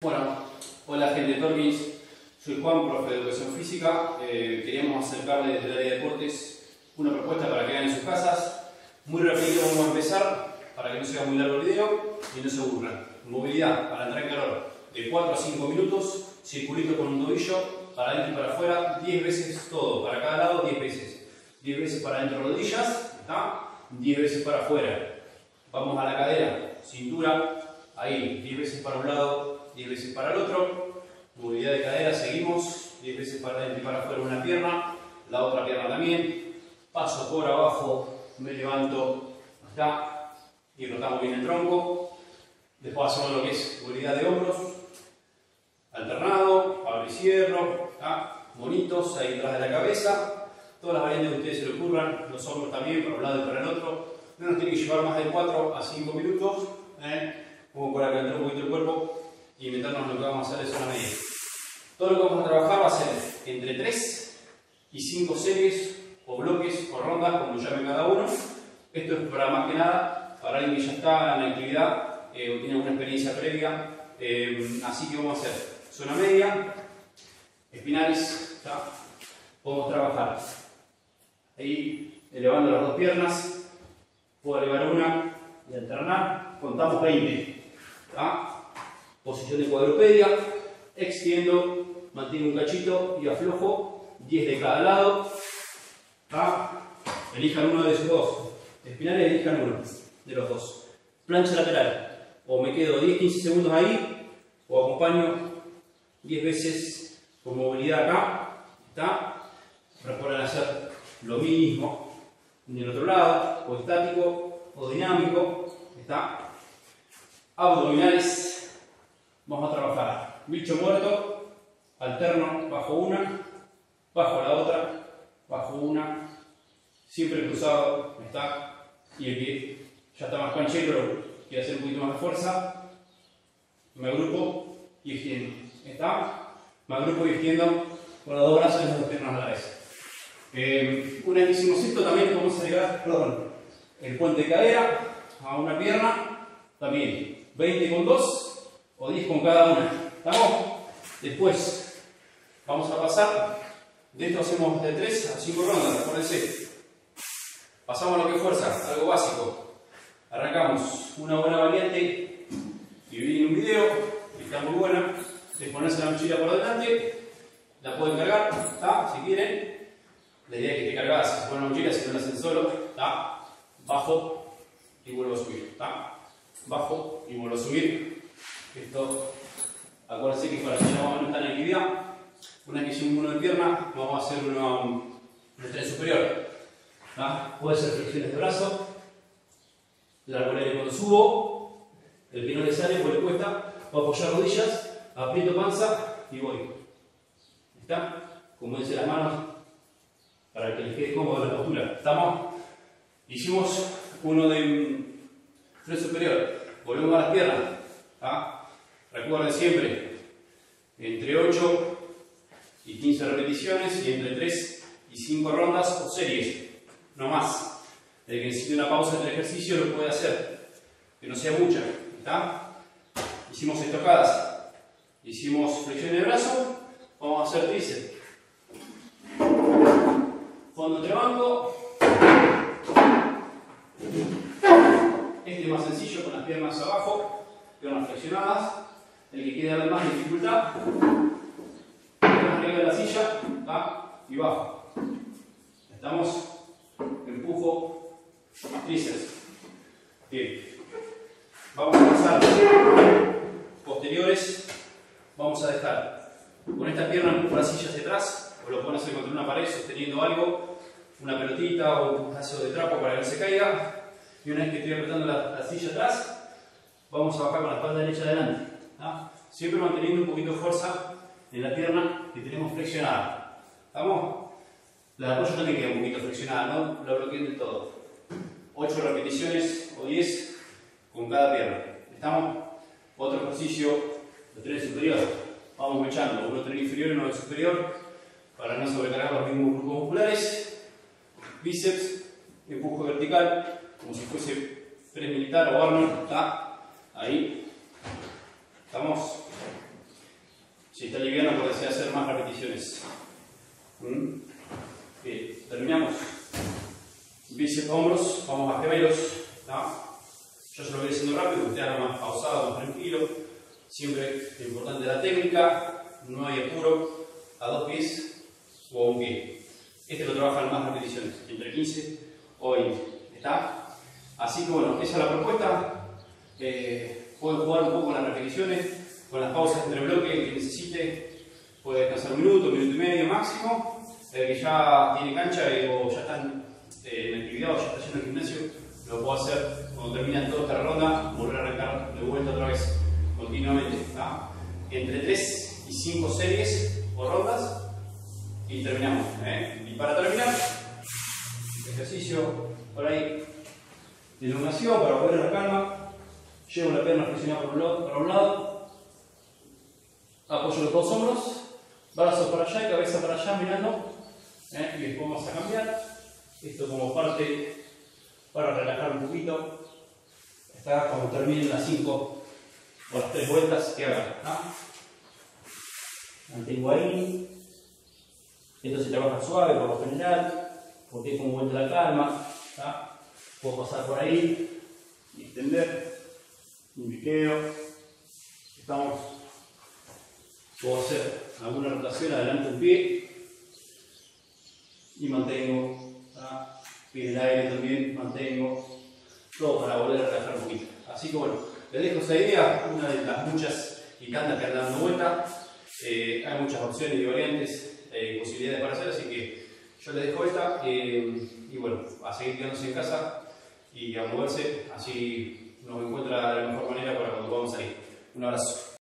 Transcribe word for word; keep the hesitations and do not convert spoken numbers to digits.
Bueno, hola gente de Torkins, soy Juan, profe de Educación Física. Eh, queríamos acercarles desde el área de deportes una propuesta para que hagan en sus casas. Muy rápido vamos a empezar, para que no sea muy largo el video y no se aburran. Movilidad para entrar en calor de cuatro a cinco minutos, circulito con un tobillo, para adentro y para afuera, diez veces todo, para cada lado diez veces. diez veces para adentro rodillas, ¿está? diez veces para afuera. Vamos a la cadera, cintura, ahí, diez veces para un lado, diez veces para el otro. Movilidad de cadera, seguimos, diez veces para adentro y para afuera una pierna, la otra pierna también. Paso por abajo, me levanto, acá, y rotamos bien el tronco. Después hacemos lo que es movilidad de hombros, alternado, abro y cierro, acá, bonitos, ahí detrás de la cabeza. Todas las variantes que a ustedes se les ocurran, los hombros también, para un lado y para el otro. No nos tiene que llevar más de cuatro a cinco minutos, ¿eh? Como para calentar un poquito el cuerpo y meternos en lo que vamos a hacer de zona media. Todo lo que vamos a trabajar va a ser entre tres y cinco series o bloques o rondas, como lo llame cada uno. Esto es para más que nada para alguien que ya está en la actividad eh, o tiene alguna experiencia previa. Eh, así que vamos a hacer zona media, espinales, ¿tá? Podemos trabajar ahí elevando las dos piernas. Puedo elevar una y alternar. Contamos veinte. ¿Tá? Posición de cuadrupedia. Extiendo, mantengo un cachito y aflojo. diez de cada lado. ¿Tá? Elijan uno de esos dos. Espinales, elijan uno de los dos. Plancha lateral. O me quedo diez a quince segundos ahí, o acompaño diez veces con movilidad acá. ¿Tá? Recuerden hacer lo mismo del otro lado, o estático o dinámico. ¿Está? Abdominales. Vamos a trabajar bicho muerto, alterno, bajo una, bajo la otra, bajo una, siempre cruzado. ¿Está? Y el que ya está más canchero, quiere hacer un poquito más de fuerza, me agrupo y extiendo. ¿Está? Me agrupo y extiendo con los dos brazos y las dos piernas a la vez. Eh, una vez que hicimos esto, también vamos a llegar, perdón, el puente de cadera a una pierna, también veinte con dos o diez con cada una. ¿Estamos? Después vamos a pasar, de esto hacemos de tres a cinco rondas, acuérdense. Pasamos a lo que es fuerza, algo básico. Arrancamos una buena variante que vi en un video, que está muy buena, de ponerse la mochila por delante, la pueden cargar, ¿tá? Si quieren. La idea es que esté cargada, si se pone la mochila, si no la hacen solo, ¿tá? Bajo y vuelvo a subir, ¿tá? Bajo y vuelvo a subir. Esto, acuérdense que para quienes no están en actividad, una vez que hicimos uno de pierna, vamos a hacer uno de tren superior. ¿Tá? Puede ser flexiones de brazo, la arbolera cuando subo, el que no le sale, pues le cuesta, voy a apoyar rodillas, aprieto panza y voy. ¿Está? Como dice las manos, para que les quede cómodo la postura. ¿Estamos? Hicimos uno de tren superior. Volvemos a las piernas. ¿Tá? Recuerden siempre, entre ocho y quince repeticiones y entre tres y cinco rondas o series. No más. El que necesite una pausa entre el ejercicio lo puede hacer. Que no sea mucha. ¿Tá? Hicimos estocadas. Hicimos flexiones de brazo. Vamos a hacer tríceps. Fondo entre banco. Este es más sencillo, con las piernas abajo, piernas flexionadas. El que quiere darle más dificultad, piernas arriba de la silla, ¿tá? Y bajo. Estamos, empujo, tríceps. Bien. Vamos a pasar posteriores. Vamos a dejar con esta pierna empujo la silla hacia atrás. O lo pueden hacer contra una pared sosteniendo algo, una pelotita o un pedazo de trapo para que no se caiga. Y una vez que estoy apretando la, la silla atrás, vamos a bajar con la espalda derecha adelante. ¿Tá? Siempre manteniendo un poquito de fuerza en la pierna que tenemos flexionada. ¿Estamos? La de apoyo también queda un poquito flexionada, no la bloqueen del todo. ocho repeticiones o diez con cada pierna. ¿Estamos? Otro ejercicio de tren superior. Vamos echando uno tren inferior y uno de superior, para no sobrecargar los mismos grupos musculares. Bíceps, empujo vertical, como si fuese press militar o Arnold. ¿Tá? Ahí. Estamos. Si está liviano, puede hacer más repeticiones. ¿Mm? Bien, terminamos. Bíceps, hombros, vamos a gemelos. ¿No? Yo se lo voy haciendo rápido, usted haga más pausado, más tranquilo. Siempre lo importante es la técnica, no hay apuro, a dos pies o a un pie. Este lo trabajan más repeticiones, entre quince o veinte. ¿Está? Así que bueno, esa es la propuesta. Eh, pueden jugar un poco con las repeticiones, con las pausas entre bloques que necesite. Puede descansar un minuto, un minuto y medio máximo. El que ya tiene cancha eh, o ya están eh, en actividad o ya está yendo al gimnasio, lo puedo hacer cuando terminan toda esta ronda, volver a arrancar de vuelta otra vez, continuamente. ¿Tá? Entre tres y cinco series o rondas y terminamos. ¿eh? Y para terminar, ejercicio por ahí de elongación para volver a la calma. Llevo la pierna flexionada por un lado, para un lado, apoyo los dos hombros, brazos para allá y cabeza para allá mirando. ¿eh? Y después vamos a cambiar. Esto como parte para relajar un poquito. Está cuando terminen las cinco o las tres vueltas que hagan. ¿no? Mantengo ahí. Esto se trabaja suave por lo general, porque es como vuelta la calma. ¿no? Puedo pasar por ahí y extender. Un biqueo. Estamos. Puedo hacer alguna rotación adelante un pie y mantengo. ¿tá? Pie en el aire también, mantengo. Todo para volver a relajar un poquito. Así que bueno, les dejo esa idea, una de las muchas y tantas que andan dando vuelta. Eh, hay muchas opciones y variantes, eh, posibilidades para hacer, así que yo les dejo esta. Eh, y bueno, a seguir quedándose en casa y a moverse, así nos encuentra de la mejor manera para cuando podamos salir. Un abrazo.